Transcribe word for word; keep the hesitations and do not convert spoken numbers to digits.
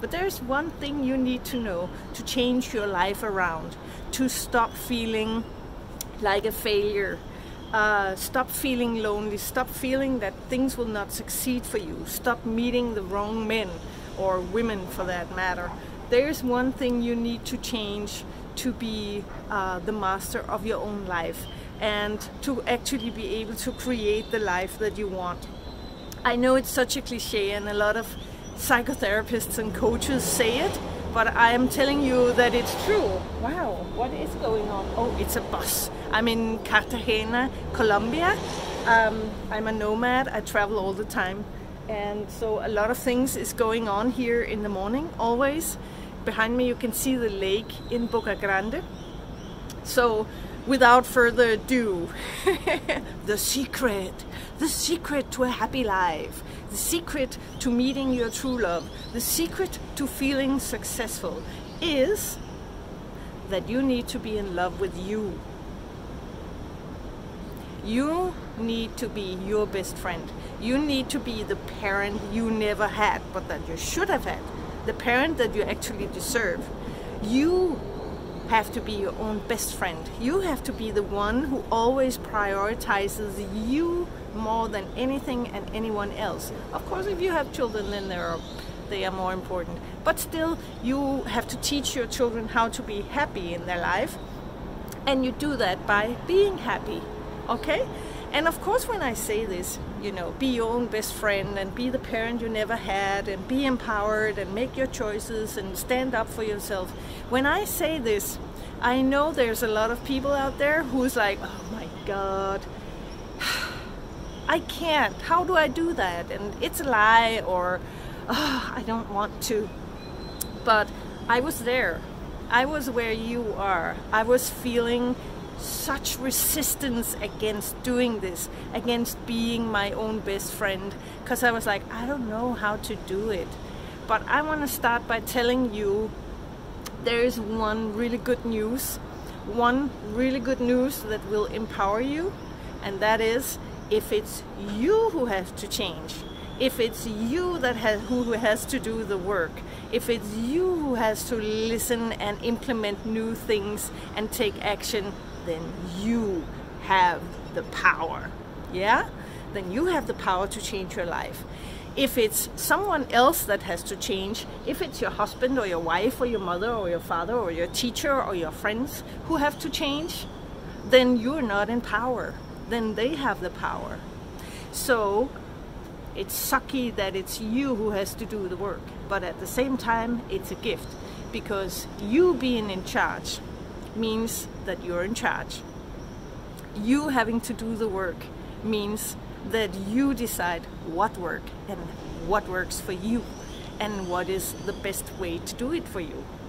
But there's one thing you need to know to change your life around, to stop feeling like a failure. Uh, stop feeling lonely, stop feeling that things will not succeed for you, stop meeting the wrong men or women for that matter. There's one thing you need to change to be uh, the master of your own life and to actually be able to create the life that you want. I know it's such a cliche and a lot of psychotherapists and coaches say it, but I am telling you that it's true. Wow, what is going on? Oh, it's a bus. I'm in Cartagena, Colombia. Um, I'm a nomad, I travel all the time. And so a lot of things is going on here in the morning, always. Behind me you can see the lake in Boca Grande. So without further ado, the secret, the secret to a happy life, the secret to meeting your true love, the secret to feeling successful is that you need to be in love with you. You need to be your best friend. You need to be the parent you never had, but that you should have had. The parent that you actually deserve. You have to be your own best friend. You have to be the one who always prioritizes you more than anything and anyone else. Of course, if you have children, then they are, they are more important. But still, you have to teach your children how to be happy in their life. And you do that by being happy, okay? And of course, when I say this, you know, be your own best friend and be the parent you never had and be empowered and make your choices and stand up for yourself. When I say this, I know there's a lot of people out there who's like, oh my God, I can't. How do I do that? And it's a lie, or oh, I don't want to. But I was there. I was where you are. I was feeling such resistance against doing this, against being my own best friend, because I was like, I don't know how to do it. But I want to start by telling you there is one really good news, one really good news that will empower you, and that is if it's you who has to change, if it's you that has who has to do the work, if it's you who has to listen and implement new things and take action, then you have the power. Yeah? Then you have the power to change your life. If it's someone else that has to change, if it's your husband or your wife or your mother or your father or your teacher or your friends who have to change, then you're not in power. Then they have the power. So it's sucky that it's you who has to do the work, but at the same time it's a gift, because you being in charge means that you're in charge. You having to do the work means that you decide what work and what works for you and what is the best way to do it for you.